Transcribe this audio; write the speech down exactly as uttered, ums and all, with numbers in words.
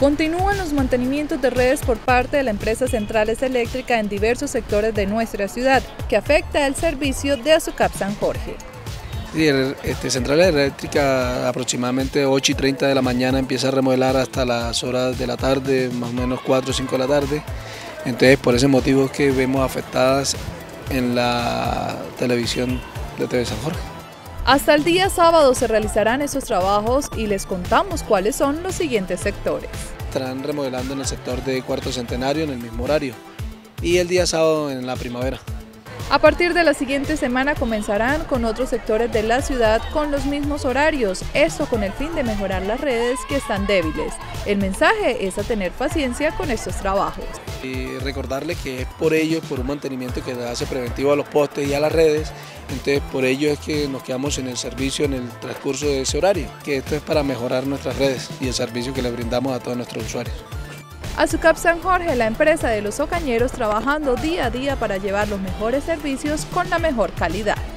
Continúan los mantenimientos de redes por parte de la empresa Centrales Eléctrica en diversos sectores de nuestra ciudad, que afecta el servicio de Azucap San Jorge. Sí, este, Centrales Eléctrica aproximadamente ocho y treinta de la mañana empieza a remodelar hasta las horas de la tarde, más o menos cuatro o cinco de la tarde. Entonces por ese motivo es que vemos afectadas en la televisión de T V San Jorge. Hasta el día sábado se realizarán esos trabajos y les contamos cuáles son los siguientes sectores. Estarán remodelando en el sector de Cuarto Centenario en el mismo horario y el día sábado en la primavera. A partir de la siguiente semana comenzarán con otros sectores de la ciudad con los mismos horarios, esto con el fin de mejorar las redes que están débiles. El mensaje es a tener paciencia con estos trabajos. Y recordarles que es por ello, por un mantenimiento que se hace preventivo a los postes y a las redes, entonces por ello es que nos quedamos en el servicio en el transcurso de ese horario, que esto es para mejorar nuestras redes y el servicio que le brindamos a todos nuestros usuarios. Azucap San Jorge, la empresa de los ocañeros, trabajando día a día para llevar los mejores servicios con la mejor calidad.